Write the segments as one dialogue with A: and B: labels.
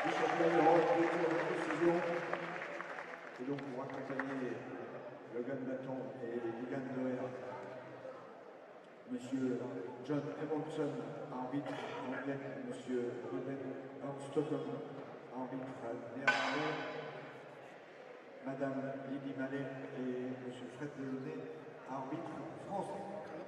A: championnat d'Europe de précision. Et donc pour accompagner Logan Bâton et Ligan Noer, Monsieur John Edmondson, arbitre anglais, Monsieur Ruben Stockholm, arbitre néerlandais, Madame Lydie Mallet et Monsieur Fred Delaunay, arbitre français.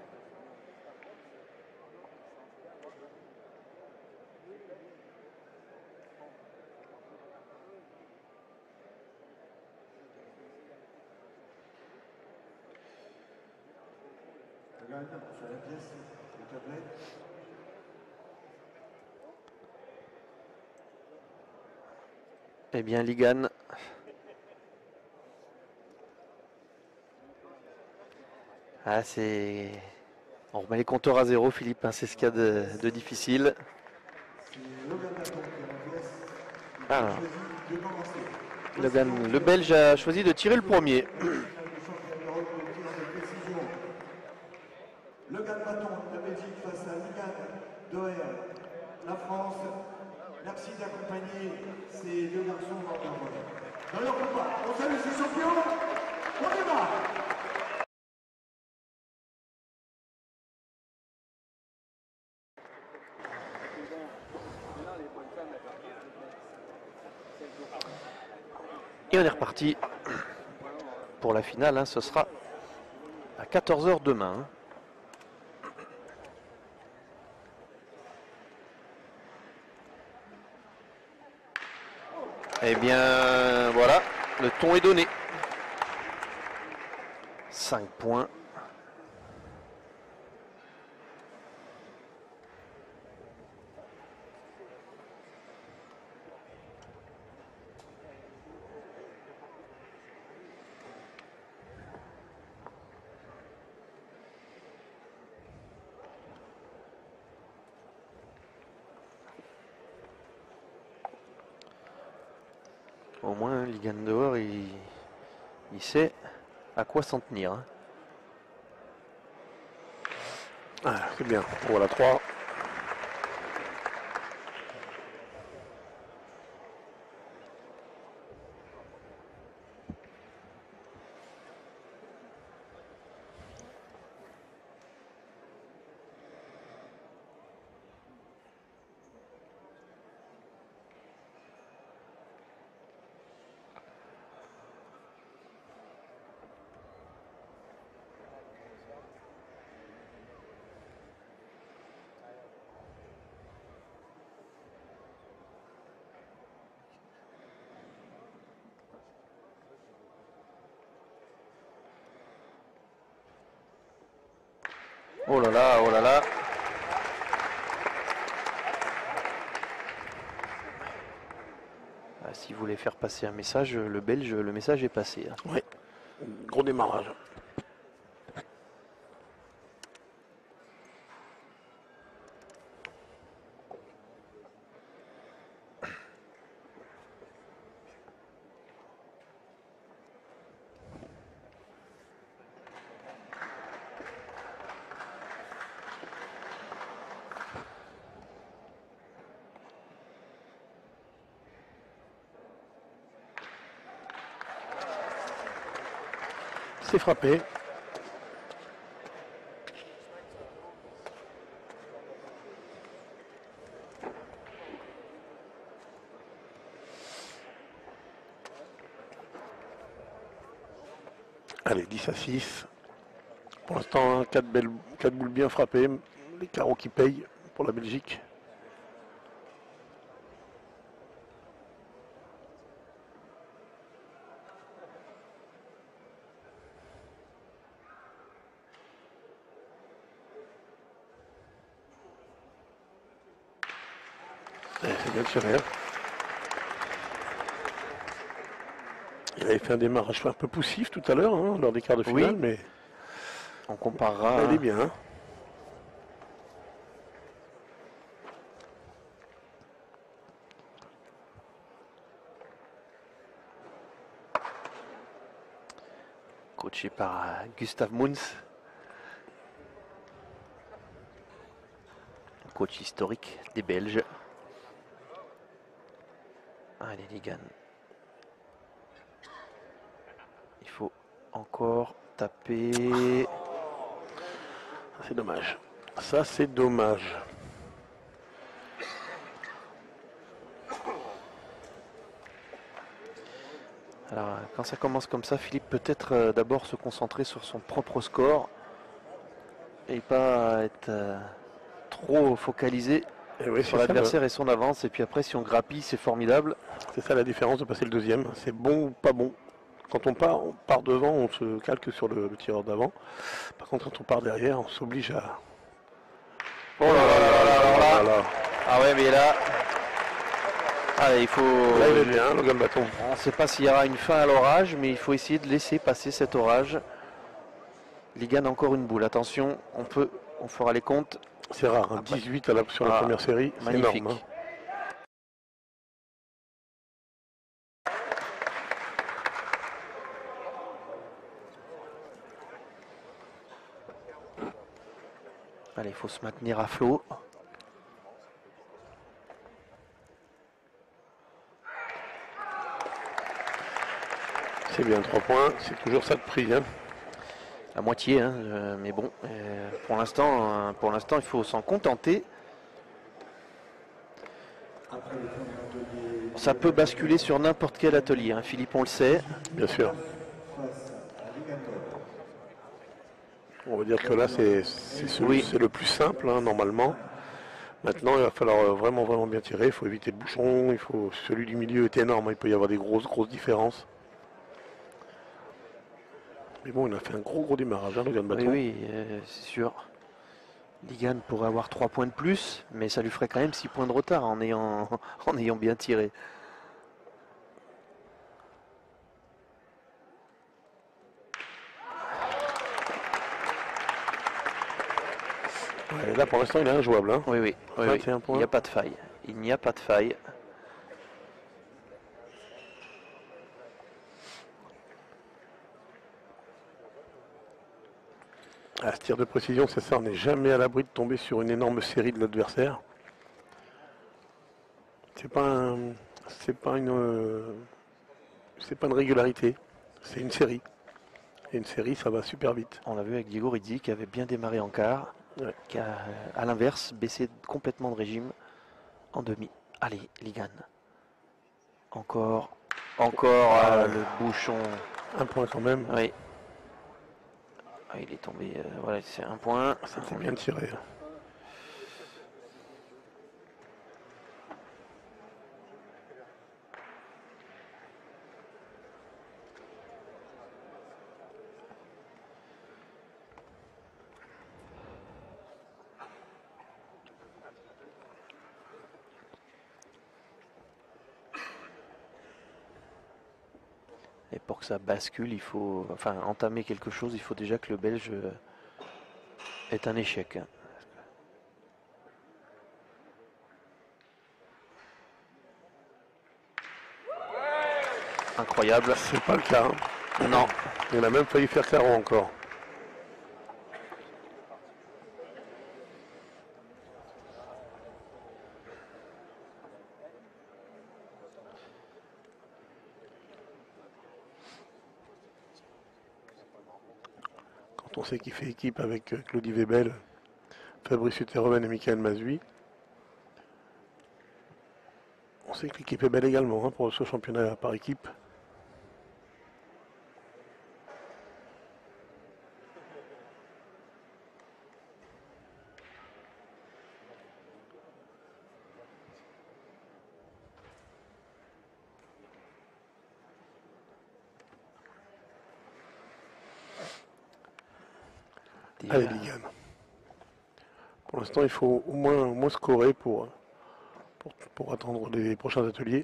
A: Regarde sur la pièce, le tablet.
B: Eh bien, Ligan. Ah, c'est... On remet les compteurs à zéro, Philippe, hein, c'est ce qu'il y a de difficile. Ah. Logan, le Belge a choisi de tirer le premier.
A: Logan Bâton, la Belgique face à Ligan Doer, la France. Merci d'accompagner ces deux garçons dans leur combat. On salue ces champions. On démarre.
B: Et on est reparti pour la finale, hein, ce sera à 14 h demain. Hein. Eh bien, voilà, le ton est donné. 5 points. Au moins, Ligan dehors, il sait à quoi s'en tenir. Hein.
C: Ah, c'est bien. Voilà 3.
B: Oh là là, oh là là. Ah, s'il voulait faire passer un message, le Belge, le message est passé. Hein.
C: Oui, gros démarrage. C'est frappé. Allez, 10 à 6. Pour l'instant, 4 boules bien frappées. Les carreaux qui payent pour la Belgique. C'est bien tiré. Il avait fait un démarrage un peu poussif tout à l'heure, hein, lors des quarts de finale,
B: oui.
C: Mais
B: on comparera.
C: Il est bien. Hein.
B: Coaché par Gustav Mons. Coach historique des Belges. Allez, Ligan. Il faut encore taper.
C: C'est dommage. Ça, c'est dommage.
B: Alors, quand ça commence comme ça, Philippe peut-être d'abord se concentrer sur son propre score et pas être trop focalisé
C: Et oui,
B: sur l'adversaire et son avance. Et puis après, si on grappille, c'est formidable.
C: C'est ça la différence de passer le deuxième. C'est bon ou pas bon. Quand on part devant, on se calque sur le tireur d'avant. Par contre, quand on part derrière, on s'oblige à...
B: Oh là là là. Ah ouais, mais là... Ah, il faut...
C: Là, il est bien, Logan Bâton.
B: On ne sait pas s'il y aura une fin à l'orage, mais il faut essayer de laisser passer cet orage. Ligan encore une boule. Attention, on fera les comptes.
C: C'est rare, hein. 18 sur la première série, c'est
B: magnifique.
C: énorme. Hein.
B: Allez, il faut se maintenir à flot.
C: C'est bien, 3 points, c'est toujours ça de prix. Hein.
B: À moitié, hein, mais bon, pour l'instant, il faut s'en contenter. Ça peut basculer sur n'importe quel atelier, hein, Philippe, on le sait.
C: Bien sûr. On va dire que là, c'est le plus simple, hein, normalement. Maintenant, il va falloir vraiment bien tirer. Il faut éviter le bouchon. Celui du milieu est énorme. Il peut y avoir des grosses différences. Mais bon, il a fait un gros démarrage, hein, Logan Bâton.
B: Oui, c'est sûr. Ligan pourrait avoir 3 points de plus, mais ça lui ferait quand même 6 points de retard en ayant bien tiré.
C: Ouais, là, pour l'instant, il est injouable. Hein.
B: Oui. Il n'y a pas de faille. Il n'y a pas de faille.
C: Ah, ce tir de précision, c'est ça, on n'est jamais à l'abri de tomber sur une énorme série de l'adversaire. C'est pas une régularité, c'est une série. Et une série, ça va super vite.
B: On l'a vu avec Diego Rizzi qui avait bien démarré en quart,
C: ouais.
B: Qui a, à l'inverse, baissé complètement de régime en demi. Allez, Ligan. Encore le bouchon.
C: Un point quand même.
B: Oui. Ah, il est tombé, voilà, c'est un point.
C: C'était bien tiré.
B: Et pour que ça bascule, il faut entamer quelque chose, il faut déjà que le Belge ait un échec. Incroyable.
C: C'est pas le cas. Hein.
B: Non.
C: Il a même failli faire carreau encore. Quand on sait qu'il fait équipe avec Claudie Webel, Fabrice Utteroven et Michael Mazui, on sait que l'équipe est belle également hein, pour ce championnat par équipe. Allez, Ligan. Pour l'instant, il faut au moins scorer pour attendre les prochains ateliers.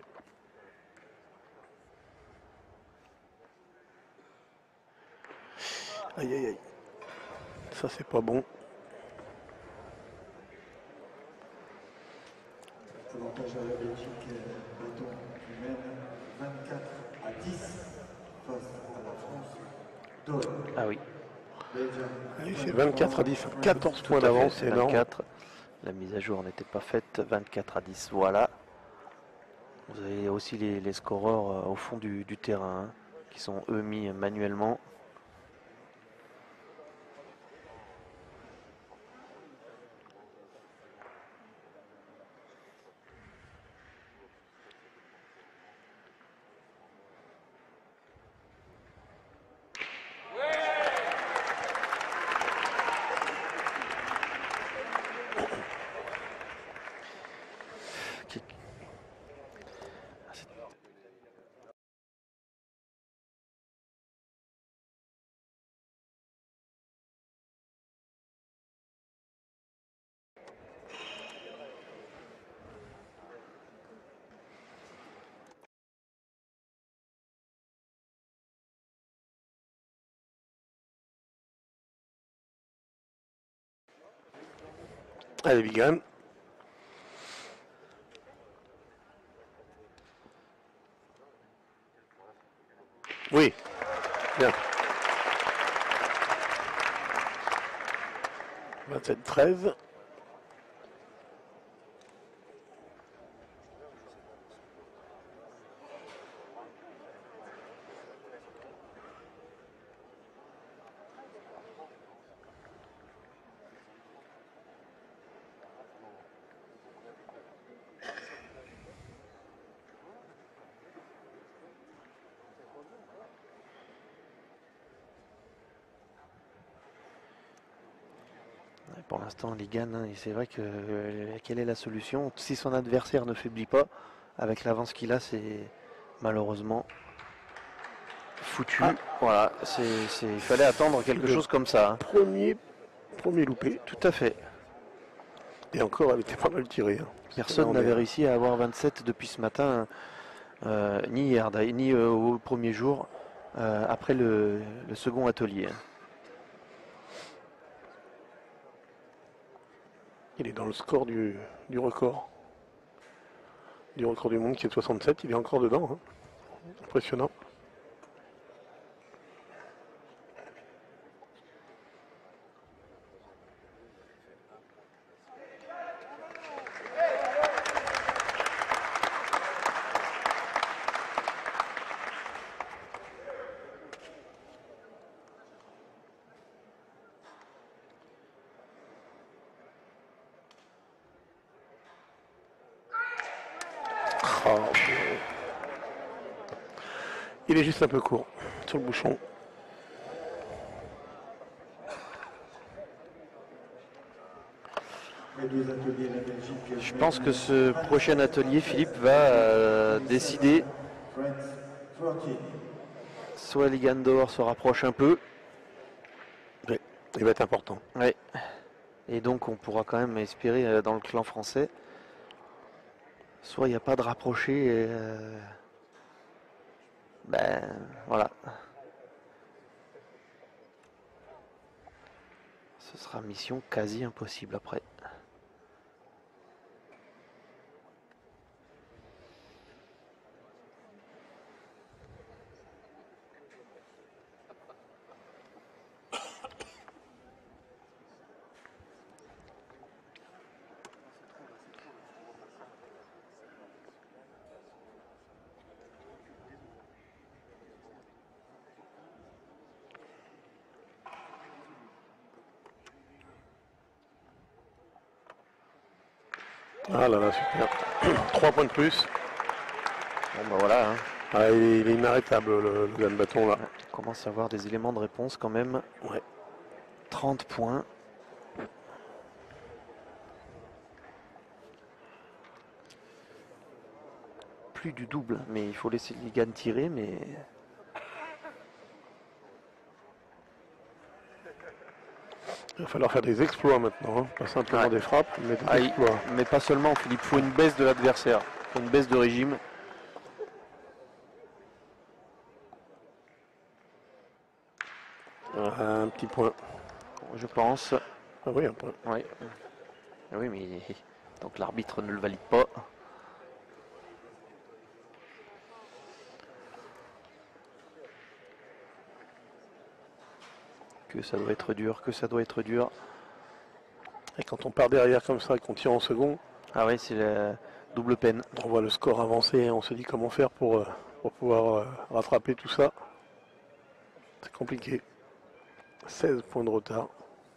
C: Aïe aïe aïe. Ça c'est pas bon.
A: Avantage à la Belgique, Bâton qui mène 24-10 face à la France. Doyle.
B: Ah oui.
C: C'est 24-10, 14 points d'avance, c'est énorme.
B: 24. La mise à jour n'était pas faite, 24-10, voilà. Vous avez aussi les scoreurs au fond du terrain, hein, qui sont eux mis manuellement.
C: Allez, Vigan. Oui, bien. 27-13.
B: Pour l'instant, Ligan, hein, et c'est vrai que quelle est la solution? Si son adversaire ne faiblit pas, avec l'avance qu'il a, c'est malheureusement foutu.
C: Ah.
B: Voilà, il fallait attendre quelque chose comme ça. Hein.
C: Premier loupé.
B: Tout à fait.
C: Et encore, elle était pas mal tirée. Hein.
B: Personne n'avait réussi à avoir 27 depuis ce matin, ni hier, ni au premier jour, après le second atelier.
C: Il est dans le score du record. Du record du monde qui est de 67. Il est encore dedans. Hein. Impressionnant. Oh, il est juste un peu court sur le bouchon.
B: Je pense que ce prochain atelier, Philippe, va décider. Soit Ligan dehors se rapproche un peu.
C: Ouais, il va être important.
B: Ouais. Et donc on pourra quand même espérer dans le clan français. Soit il n'y a pas de rapproché. Ben voilà. Ce sera mission quasi impossible après.
C: Ah là là, super. 3 points de plus.
B: Bon ben voilà. Hein.
C: Ah, il est inarrêtable le gars de bâton là.
B: On commence à avoir des éléments de réponse quand même.
C: Ouais.
B: 30 points. Plus du double, mais il faut laisser Ligan tirer, mais...
C: Il va falloir faire des exploits maintenant, hein. Pas simplement des frappes, mais des exploits.
B: Mais pas seulement, Philippe, il faut une baisse de l'adversaire, il faut une baisse de régime.
C: Un petit point.
B: Je pense.
C: Ah oui, un point.
B: Oui, oui mais donc l'arbitre ne le valide pas. Que ça doit être dur, que ça doit être dur.
C: Et quand on part derrière comme ça et qu'on tire en second.
B: Ah oui, c'est Double peine.
C: On voit le score avancer, on se dit comment faire pour pouvoir rattraper tout ça. C'est compliqué. 16 points de retard.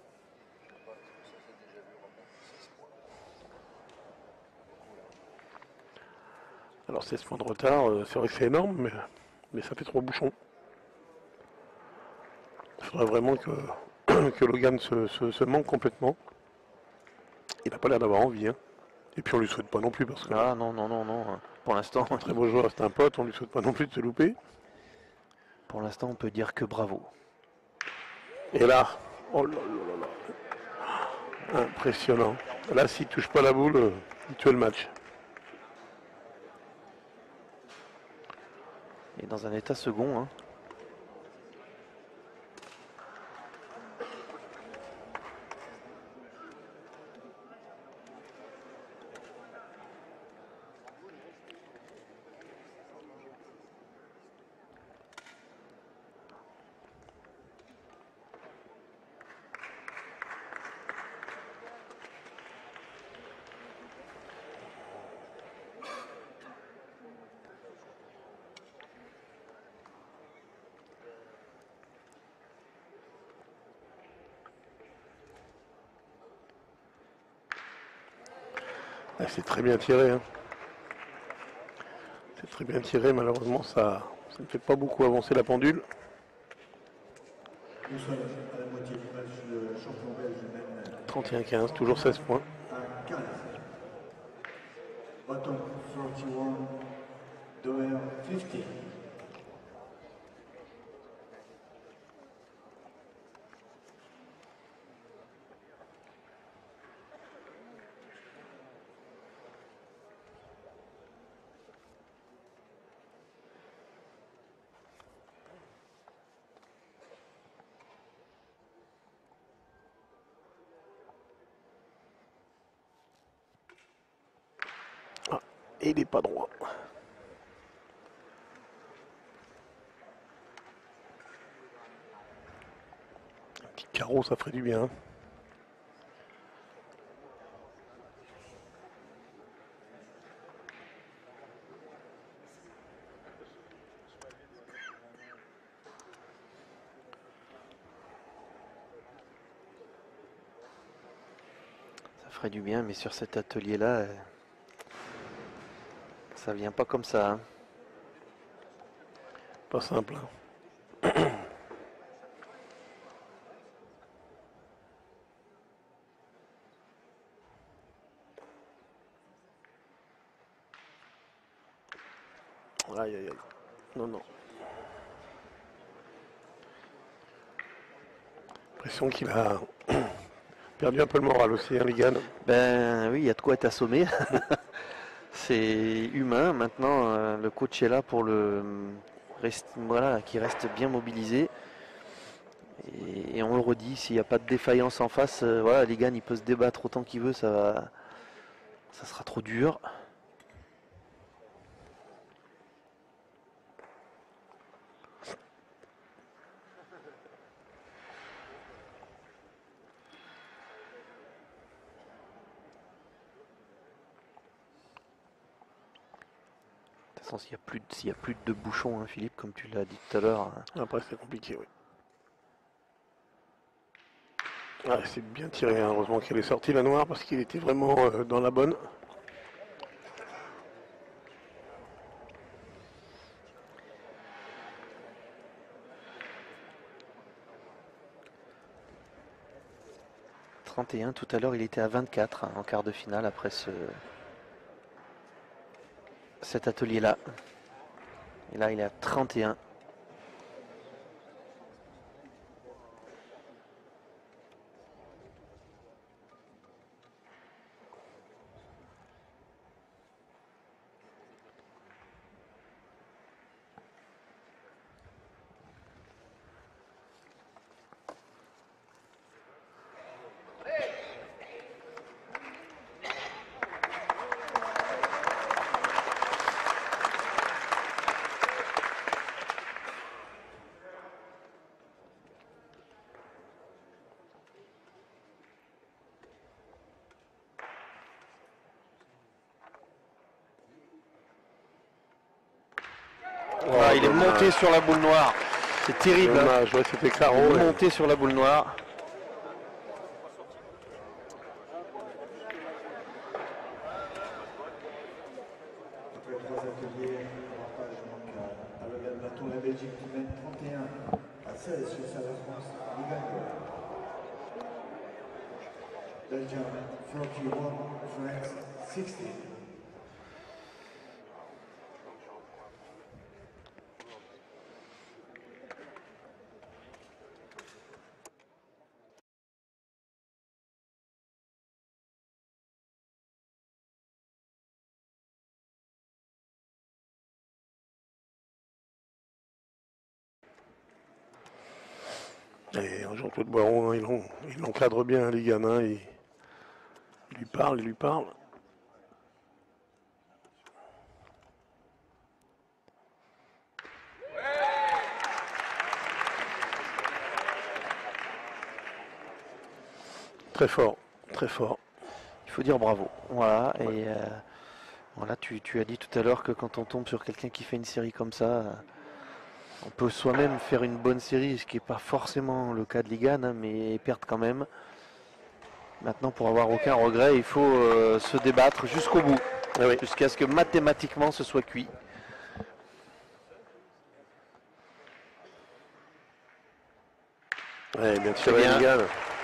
C: Alors 16 points de retard, c'est vrai que c'est énorme, mais ça fait 3 bouchons. Il faudrait vraiment que Logan se manque complètement. Il n'a pas l'air d'avoir envie. Hein. Et puis on lui souhaite pas non plus parce que...
B: Ah non. Pour l'instant...
C: C'est un très beau joueur, c'est un pote, on lui souhaite pas non plus de se louper.
B: Pour l'instant, on peut dire que bravo.
C: Et là, oh là là là. Impressionnant. Là, s'il touche pas la boule, il tue le match.
B: Il est dans un état second. Hein.
C: C'est très bien tiré. Hein. C'est très bien tiré, malheureusement ça ne fait pas beaucoup avancer la pendule.
A: Nous sommes à la moitié du match, le champion belge mène
C: 31-15, toujours 16 points.
A: à 15. Bottom 41, Doer 50.
C: Et il n'est pas droit. Un petit carreau, ça ferait du bien.
B: Ça ferait du bien, mais sur cet atelier-là... ça vient pas comme ça. Hein.
C: Pas simple. Hein. Aïe aïe aïe. Non. L'impression qu'il a perdu un peu le moral aussi, hein, Ligan.
B: Ben oui, il y a de quoi être assommé. C'est humain. Maintenant, le coach est là pour qu'il reste bien mobilisé. Et on le redit, s'il n'y a pas de défaillance en face, voilà, Ligan, il peut se débattre autant qu'il veut, ça sera trop dur. De toute façon, s'il n'y a plus de bouchons, hein, Philippe, comme tu l'as dit tout à l'heure.
C: Après, c'est compliqué, oui. Ah, c'est bien tiré, hein. Heureusement qu'elle est sortie la noire parce qu'il était vraiment dans la bonne.
B: Tout à l'heure, il était à 24 hein, en quart de finale après cet atelier-là. Et là, il est à 31. Ah, il est monté sur la boule noire. C'est terrible.
C: Dommage, ouais, c'était Caro.
B: Il est monté sur la boule noire.
A: Après 3 ateliers, avantage donc à Logan Baton, la Belgique qui mène 31-16 face à la France. Belgium 41, France 60.
C: Et Jean-Claude Boiron, il encadre bien les gamins, il lui parle, il lui parle. Très fort, très fort.
B: Il faut dire bravo. Voilà. Ouais. Et voilà, tu as dit tout à l'heure que quand on tombe sur quelqu'un qui fait une série comme ça, on peut soi-même faire une bonne série, ce qui n'est pas forcément le cas de Ligan, hein, mais perdre quand même. Maintenant, pour avoir aucun regret, il faut se débattre jusqu'au bout, jusqu'à ce que mathématiquement ce soit cuit.
C: Ouais, bien tiré, Ligan.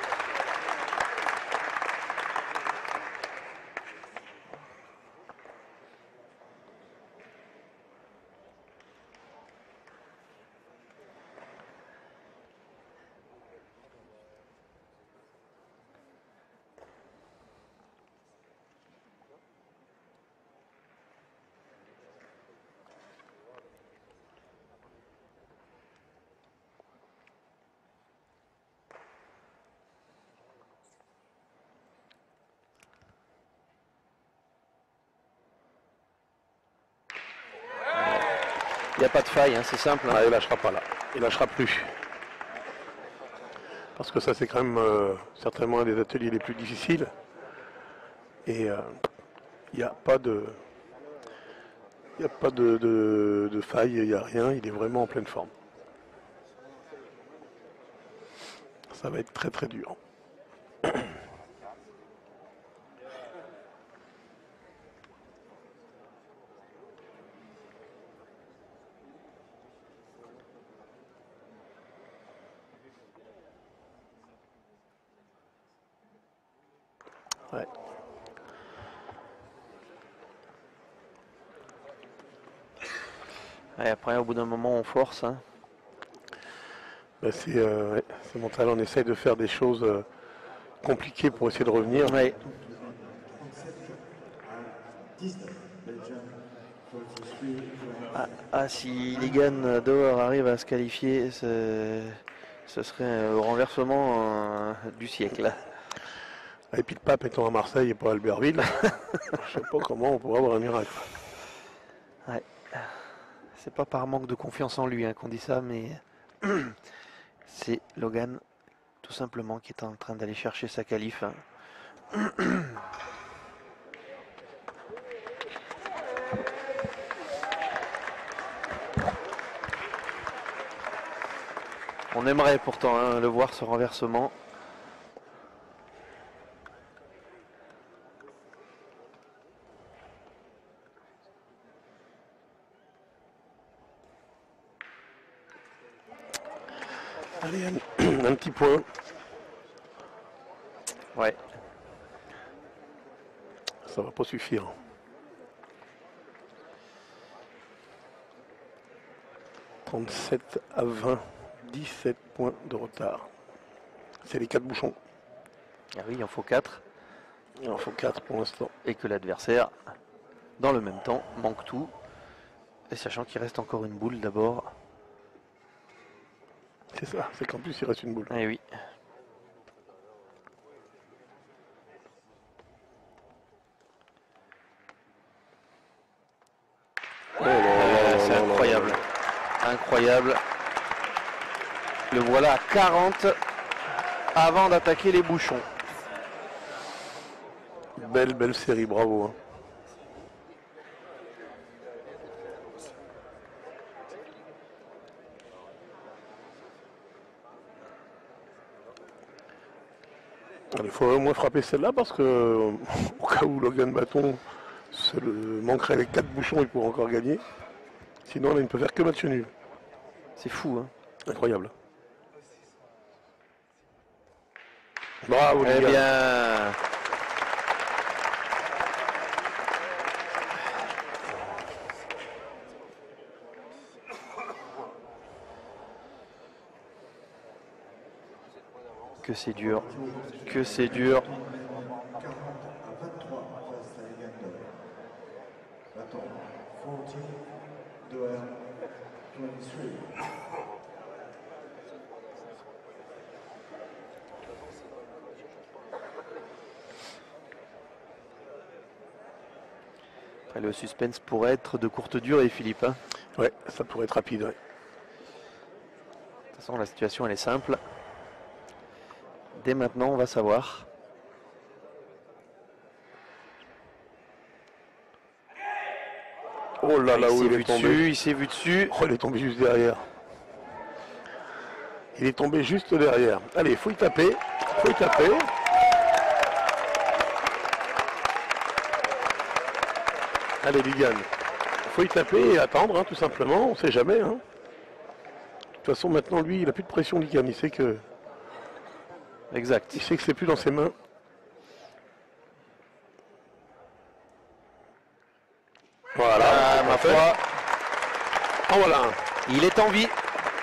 B: Il n'y a pas de faille, hein, c'est simple. Hein.
C: Ah, il lâchera pas là, il lâchera plus. Parce que ça c'est quand même certainement un des ateliers les plus difficiles. Et il n'y a pas de faille, il n'y a rien, il est vraiment en pleine forme. Ça va être très très dur. Ouais.
B: Et après, au bout d'un moment, on force. Hein.
C: Ben c'est mental, on essaye de faire des choses compliquées pour essayer de revenir.
B: Ouais. Si Ligan Doer arrive à se qualifier, ce serait le renversement du siècle.
C: Et puis le pape étant à Marseille et pas à Albertville, je sais pas comment on pourrait avoir un miracle.
B: Ouais. C'est pas par manque de confiance en lui qu'on dit ça, mais c'est Logan tout simplement qui est en train d'aller chercher sa qualif. On aimerait pourtant le voir ce renversement.
C: Allez, un petit point.
B: Ouais.
C: Ça va pas suffire. « 37 à 20, 17 points de retard. » C'est les 4 bouchons.
B: Ah oui, il en faut 4.
C: Il en faut 4 pour l'instant.
B: Et que l'adversaire, dans le même temps, manque tout. Et sachant qu'il reste encore une boule d'abord.
C: C'est ça, c'est qu'en plus il reste une boule.
B: Eh oui. C'est incroyable. Incroyable. Le voilà à 40 avant d'attaquer les bouchons.
C: Belle série, bravo. Il faut au moins frapper celle-là parce que au cas où Logan Bâton manquerait les 4 bouchons, il pourrait encore gagner. Sinon là, il ne peut faire que match nul.
B: C'est fou, hein.
C: Incroyable. Bravo,
B: Eh
C: les gars.
B: bien, que c'est dur, que c'est dur.
A: 40 à 23 face à Egan Doher. Bâton 40, Doher 23.
B: Après, le suspense pourrait être de courte durée, Philippe, hein.
C: Ouais, ça pourrait être rapide. Ouais.
B: De toute façon, la situation elle est simple. Dès maintenant, on va savoir.
C: Oh là là, où
B: s'est
C: il
B: vu
C: est tombé.
B: dessus, il s'est vu dessus.
C: Oh, il est tombé juste derrière. Il est tombé juste derrière. Allez, faut y taper. Faut y taper. Allez, Ligan. Faut y taper et attendre, hein, tout simplement. On ne sait jamais. Hein. De toute façon, maintenant, lui, il n'a plus de pression, Ligan. Il sait que
B: Exact.
C: c'est plus dans ses mains. Voilà.
B: Ah, ma
C: parfait.
B: foi,
C: En voilà un.
B: il est en vie.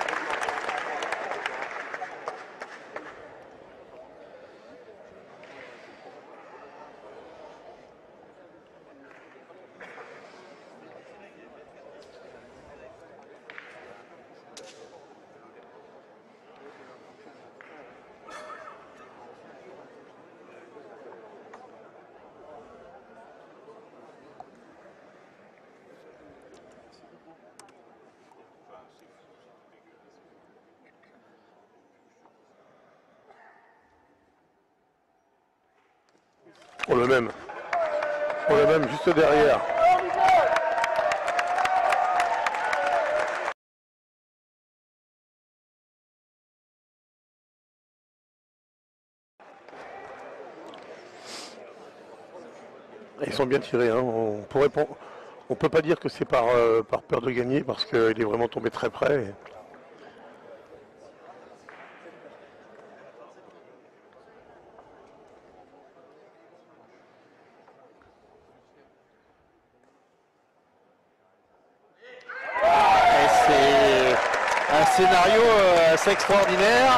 C: Oh, le même. Oh, le même, juste derrière. Ils sont bien tirés. Hein. On peut pas dire que c'est par peur de gagner parce qu'il est vraiment tombé très près.
B: Et c'est un scénario assez extraordinaire.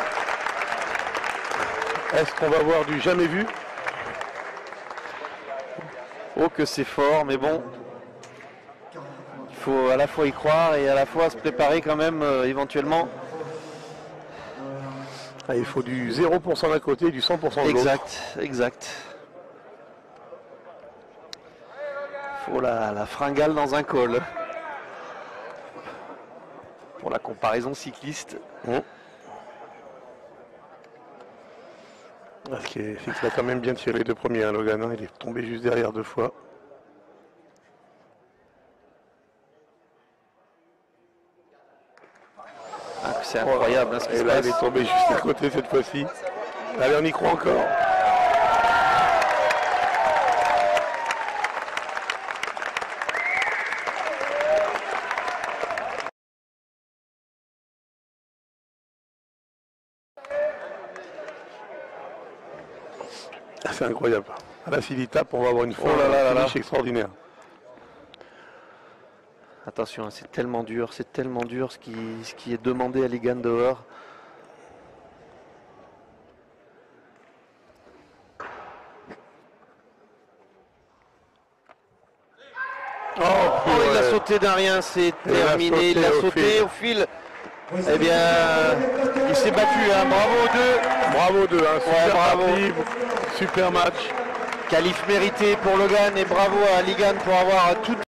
C: Est-ce qu'on va voir du jamais vu?
B: Oh que c'est fort, mais bon. Il faut à la fois y croire et à la fois se préparer quand même éventuellement.
C: Ah, il faut du 0% d'un côté et du 100% de l'autre.
B: Exact, exact. Il faut la fringale dans un col. Pour la comparaison cycliste.
C: C'est qu'il a quand même bien tiré les deux premiers, hein, Logan. Hein. Il est tombé juste derrière 2 fois.
B: Ah, c'est incroyable hein, ce qui
C: Et
B: se
C: là,
B: passe.
C: il est tombé juste à côté cette fois-ci. Allez, on y croit encore. C'est incroyable. Là, s'il y tape, on va avoir une fois finish extraordinaire.
B: Attention, c'est tellement dur ce qui est demandé à Egan Doher. Oh, il a sauté d'un rien, c'est terminé, il a sauté au fil. Eh bien, il s'est battu, hein. Bravo aux deux.
C: Bravo aux deux, hein. Super
B: bravo.
C: partie, super match.
B: Qualif mérité pour Logan et bravo à Ligan pour avoir tout